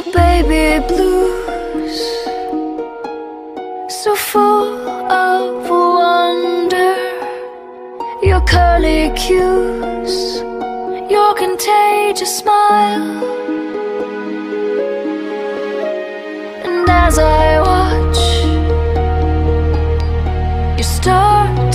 baby blues, so full of wonder. Your curly cues, your contagious smile. And as I watch, you start